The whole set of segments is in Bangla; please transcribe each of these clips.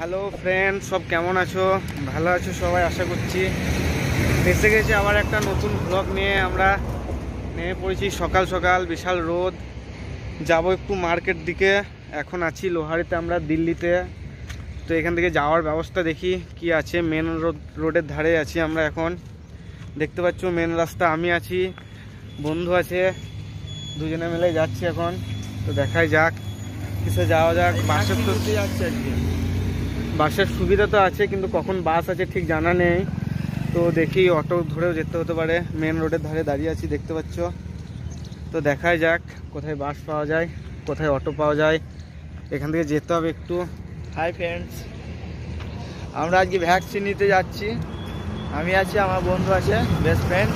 হ্যালো ফ্রেন্ড, সব কেমন আছো? ভালো আছো সবাই আশা করছি। এসে গেছি আবার একটা নতুন ব্লগ নিয়ে। আমরা নেমে পড়েছি সকাল সকাল, বিশাল রোদ। যাব একটু মার্কেট দিকে। এখন আছি লোহারিতে, আমরা দিল্লিতে। তো এখান থেকে যাওয়ার ব্যবস্থা দেখি কি আছে। মেন রোডের ধারে আছি আমরা এখন, দেখতে পাচ্ছ মেন রাস্তা। আমি আছি, বন্ধু আছে, দুজনে মিলে যাচ্ছি এখন। তো দেখাই যাক কিসে যাওয়া যাক। বাসের তো যাচ্ছে আজকে, বাসের সুবিধা তো আছে, কিন্তু কখন বাস আছে ঠিক জানা নেই। তো দেখি অটো ধরেও যেতে হতে পারে। মেন রোডের ধারে দাঁড়িয়ে আছি, দেখতে পাচ্ছ। তো দেখাই যাক কোথায় বাস পাওয়া যায়, কোথায় অটো পাওয়া যায়। এখান থেকে যেতে হবে একটু। হাই ফ্রেন্ডস, আমরা আজকে ভ্যাকসিন নিতে যাচ্ছি। আমি আছি, আমার বন্ধু আছে, বেস্ট ফ্রেন্ড।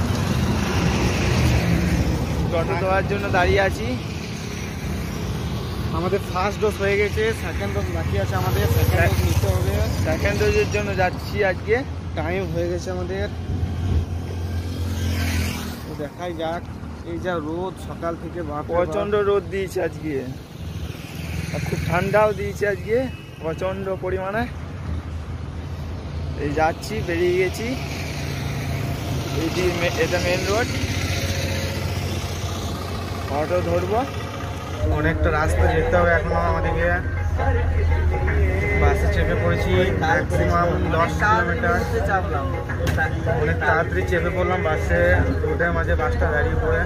টোটো দেওয়ার জন্য দাঁড়িয়ে আছি। আমাদের ফার্স্ট ডোজ হয়ে গেছে, সেকেন্ড ডোজ বাকি আছে আমাদের। সেকেন্ড ডোজ নিতে হবে। সেকেন্ড ডোজের জন্য যাচ্ছি আজকে। টাইম হয়ে গেছে আমাদের। তো দেখাই যাক। এই যা রোদ সকাল থেকে, প্রচণ্ড রোদ দিয়েছে আজকে, আর খুব ঠান্ডাও দিয়েছে আজকে প্রচণ্ড পরিমাণে। এই যাচ্ছি, বেরিয়ে গেছি। এটা মেন রোড, অটো ধরবো। অনেকটা রাস্তা যেতে হবে এখনো আমাদেরকে। বাসে চেপে পড়েছি, ম্যাক্সিমাম 10 কিলোমিটার। অনেক তাড়াতাড়ি চেপে পড়লাম বাসে। রোডের মাঝে বাসটা দাঁড়িয়ে পড়ে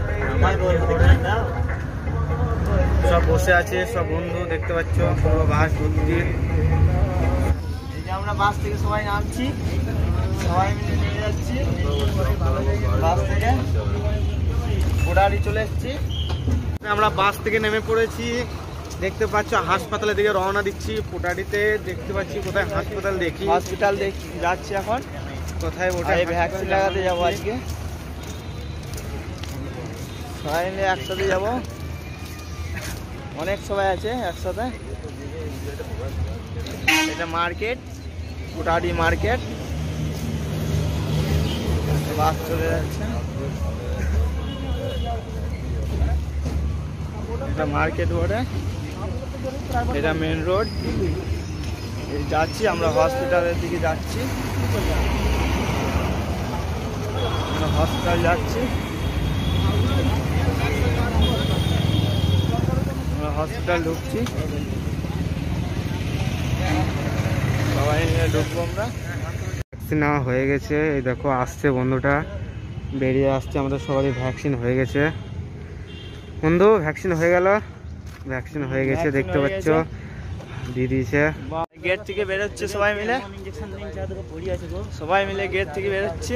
সব বসে আছে, সব বন্ধু দেখতে পাচ্ছ, পুরো বাস ভর্তি। এই যে আমরা বাস থেকে সবাই নামছি, সবাই মিলে নিয়ে যাচ্ছি বাস থেকে। কোটারি চলে এসেছি আমরা। বাস থেকে নেমে পড়েছি, দেখতে পাচ্ছ। হাসপাতালের দিকে রওনা দিচ্ছি। পোটাটিতে দেখতে পাচ্ছি কোথায় হাসপাতাল, দেখি হসপিটাল যাচ্ছি এখন। কোথায় ওটা ভ্যাকসিন লাগাতে যাবো আজকে। সবাই মিলে একসাথে যাবো, অনেক সবাই আছে একসাথে। এটা মার্কেট, কোটারি মার্কেট। বাস চলে যাচ্ছে। এটা মার্কেট রোডে, এটা মেন রোড। এই যাচ্ছি আমরা হসপিটালের দিকে যাচ্ছি। হসপিটাল যাচ্ছি, আমরা হসপিটাল ঢুকছি। সবাই নিয়ে ঢুকবো আমরা। ভ্যাকসিন নেওয়া হয়ে গেছে। এই দেখো আসছে বন্ধুটা, বেরিয়ে আসছে। আমাদের সবারই ভ্যাকসিন হয়ে গেছে। বন্ধু ভ্যাকসিন হয়ে গেল। ভ্যাকসিন হয়ে গেছে, দেখতে পাচ্ছ দিয়ে দিয়েছে। গেট থেকে বেরোচ্ছে সবাই মিলে, সবাই মিলে গেট থেকে বেরোচ্ছি।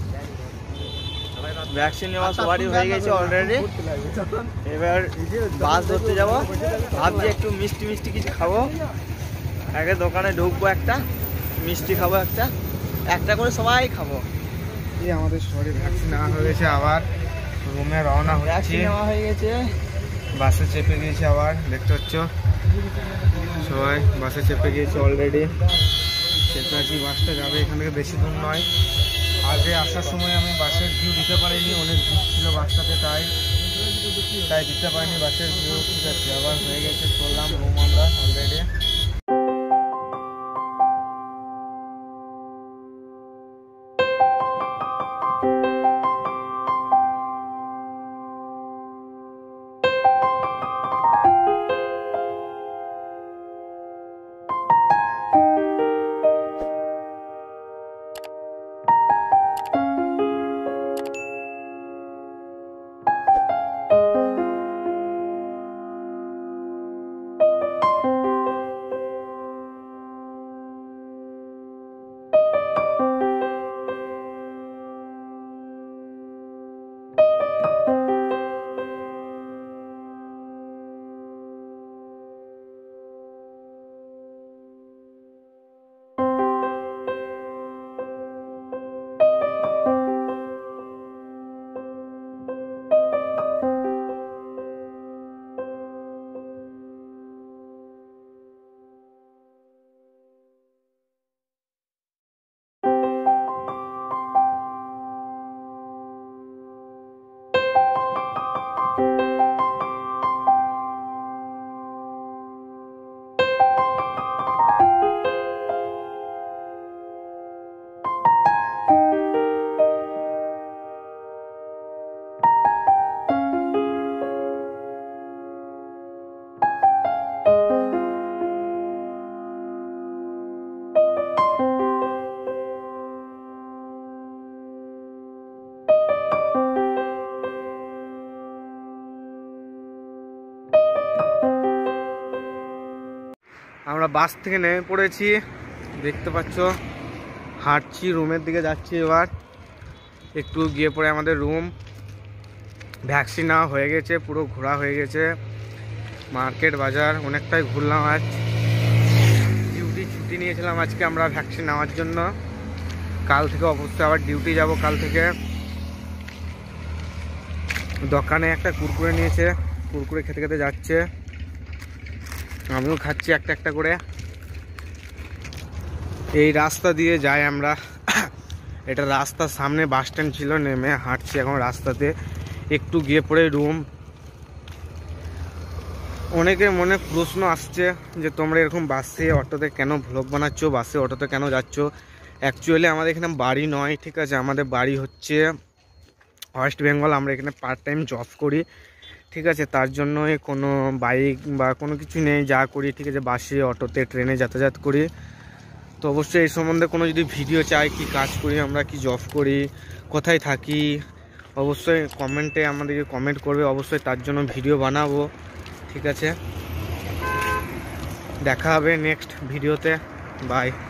ভ্যাকসিন নেওয়া সবারই হয়ে গেছে অলরেডি। এবার বাস ধরতে যাবো। ভাবছি একটু মিষ্টি মিষ্টি কিছু খাবো। আগে দোকানে ঢুকবো, একটা মিষ্টি খাবো, একটা করে সবাই খাবো। এই আমাদের শহরে ভ্যাকসিন নেওয়া হয়ে গেছে, আবার রুমে রওনা হচ্ছে। নেওয়া হয়ে গেছে, বাসে চেপে গিয়েছে আবার, দেখতে পাচ্ছ সবাই বাসে চেপে গিয়েছে অলরেডি। চেপে আছি, বাসটা যাবে এখান থেকে, বেশি দূর নয়। আগে আসার সময় আমি বাসের ভিউ দিতে পারিনি, অনেক ভিড় ছিল বাসটাতে, তাই দিতে পারিনি বাসের ভিউ। ঠিক আছে, আবার হয়ে গেছে, চললাম রুম আমরা অলরেডি। বাস থেকে নেমে পড়েছি, দেখতে পাচ্ছ হাঁটছি, রুমের দিকে যাচ্ছি। এবার একটু গিয়ে পরে আমাদের রুম। ভ্যাকসিন নেওয়া হয়ে গেছে, পুরো ঘোরা হয়ে গেছে, মার্কেট বাজার অনেকটাই ঘুরলাম। আজ ডিউটি ছুটি নিয়েছিলাম আজকে আমরা ভ্যাকসিন নেওয়ার জন্য। কাল থেকে অবশ্যই আবার ডিউটি যাব। কাল থেকে দোকানে একটা কুরকুরে নিয়েছে, কুরকুরে খেতে খেতে যাচ্ছে, আমিও খাচ্ছি একটা একটা করে। এই রাস্তা দিয়ে যাই আমরা, এটা রাস্তার সামনে বাস স্ট্যান্ড ছিল, নেমে হাঁটছি এখন রাস্তাতে, একটু গিয়ে পরে রুম। অনেকের মনে প্রশ্ন আসছে যে তোমরা এরকম বাসে অটোতে কেন ভ্লগ বানাচ্ছ, বাসে অটোতে কেন যাচ্ছ। অ্যাকচুয়ালি আমাদের এখানে বাড়ি নয়, ঠিক আছে, আমাদের বাড়ি হচ্ছে ওয়েস্ট বেঙ্গল। আমরা এখানে পার্ট টাইম জব করি, ঠিক আছে, তার জন্য কোনো বাইক বা কোনো কিছু নেই, যা করি ঠিক আছে বাসে অটোতে ট্রেনে যাতায়াত করি। তো অবশ্যই এই সম্বন্ধে কোনো যদি ভিডিও চাই, কি কাজ করি আমরা, কি জব করি, কোথায় থাকি, অবশ্যই কমেন্টে আমাদেরকে কমেন্ট করবে, অবশ্যই তার জন্য ভিডিও বানাবো, ঠিক আছে। দেখা হবে নেক্সট ভিডিওতে, বাই।